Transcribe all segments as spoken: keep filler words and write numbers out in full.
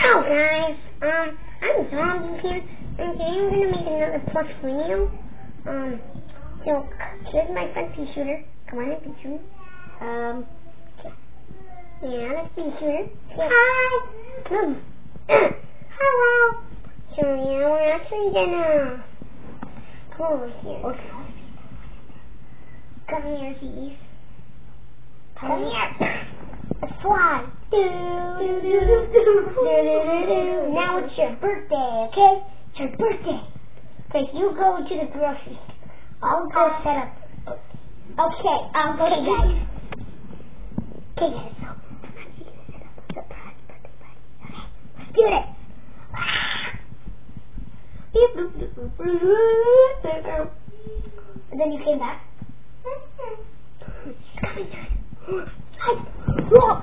Hello guys, um, I'm Zombie here, and today I'm gonna make another plush video. Um, so here's my friend Pea Shooter. Come on in, Pea Shooter. Um, okay. Yeah, that's Pea Shooter. Yeah. Hi! Um, hello! So yeah, we're actually gonna come over here. Okay. Come here, Z's. Come, Come here. here. Let's fly. Do, do, do, do, do, do, do, do. Now it's your birthday, okay? It's your birthday. Okay, you go to the grocery store. I'll go uh, set up. Okay, I'll go to guys. Okay, guys, so I'm actually going to set up a surprise birthday party. Okay, let's do it. And then you came back. She's coming to Look!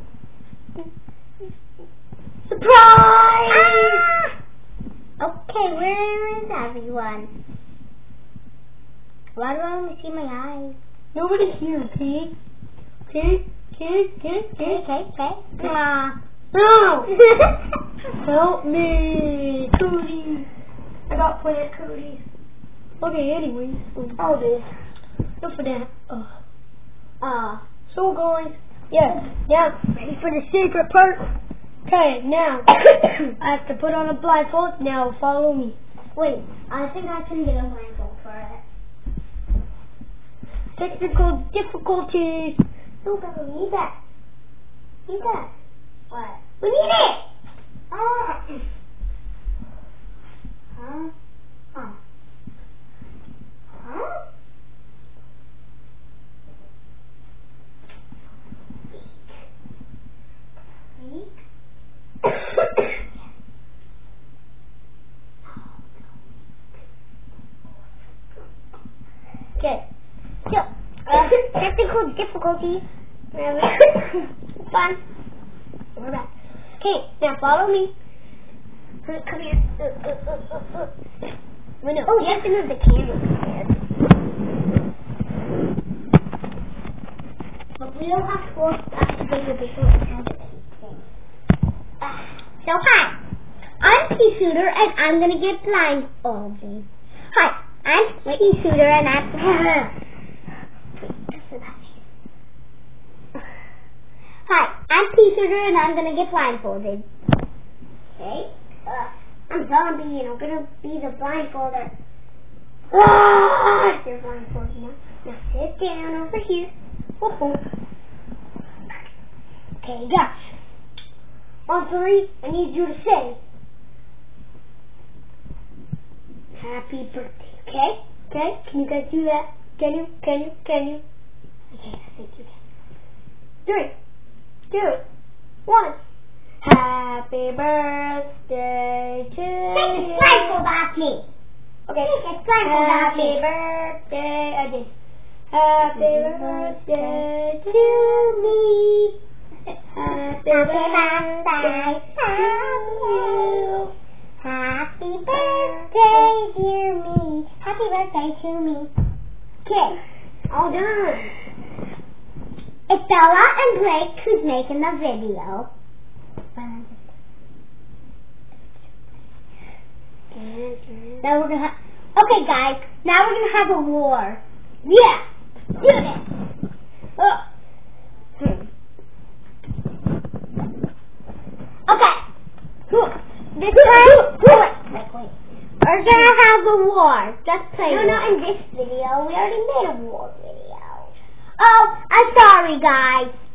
Surprise! Ah! Okay, where is everyone? Why do I only see my eyes? Nobody's here, okay? Okay? Okay? Okay? Okay? Okay? Okay? Ah. No! Help me! Cooties! I got plant cooties. Okay, anyways. Oh, this. Look for that. Oh. Uh, so guys, yes, yeah, ready for the secret part? Okay, now, I have to put on a blindfold, now follow me. Wait, I think I can get a blindfold for it. Technical difficulties. No, but we need that. Need that. What? We need it! Ah. Huh? Huh? Huh? Okay, so, uh, technical difficulties. Fun. We're back. Okay, now follow me. Come here. Uh, uh, uh, uh, uh. Well, no, oh, you have to move the camera. But we don't have to work after the before. So hi, I'm Pea Shooter and I'm gonna get blindfolded. Hi, I'm Pea Shooter and I'm Hi, I'm Pea Shooter and I'm gonna get blindfolded. Okay, uh, I'm Zombie and I'm gonna be the blindfolder. Ah, you're blindfolded now. Now sit down over here. Oh, okay, guys. On three, I need you to say happy birthday, okay? Okay? Can you guys do that? Can you? Can you? Can you? Okay, I think you can. Three, two, one. Happy birthday to Take you. Take a blindfold off me. Okay. Take a blindfold off me. Happy birthday again. Happy birthday to me. Happy birthday to you. Happy birthday, dear me. Happy birthday to me. Okay, all done. It's Bella and Blake who's making the video. Now we're gonna have. Okay, guys. Now we're gonna have a war. Yeah. Do this. Oh. Hmm. Okay. This time, we're gonna have a war. Just play. No, not in this video. We already made a war video. Oh, I'm sorry, guys.